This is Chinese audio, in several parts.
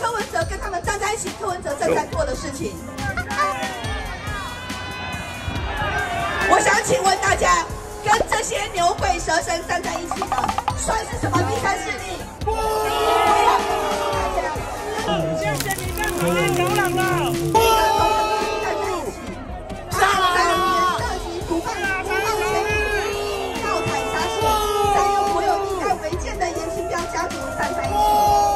柯文哲跟他们站在一起，柯文哲正在做的事情。我想请问大家，跟这些牛鬼蛇神站在一起的，算是什么第三势力？不！ 谢谢你跟台湾牛郎了。 站在一起，上来了！涉及腐败、诬告权力、盗采杀死，再有所有立案违建的严清标家族站在一起。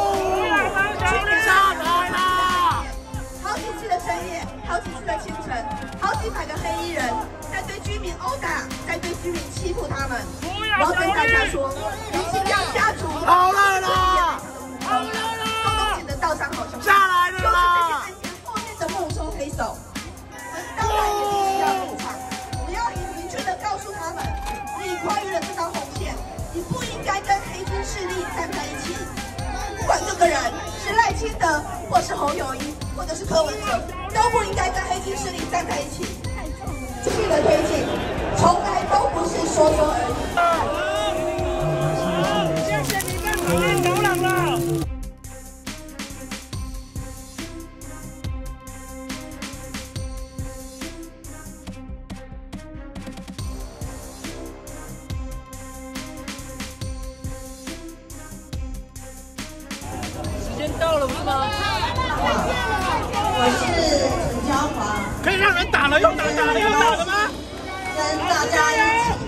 上来了！ 好几次的深夜，好几次的清晨，好几百个黑衣人在对居民殴打，在对居民欺负他们。我要跟大家说，严清标家族好了啦！好了啦！ 周东锦的道上好兄弟， 下来了啦！ 就是这些案件后面的幕后黑手。当然也必须要入场，你要明确的告诉他们，你跨越了这道红线，你不应该跟黑金势力站在一起。不管这个人是赖清德，或是侯友宜，或者是柯文哲，都不应该跟黑金势力站在一起。继续的推进，从来都不是说说而已。 谢谢你跟台湾牛郎了。时间到了，不是吗？ 我是陈娇华， 可以让人打了又打，打了又打了吗？ 跟大家一起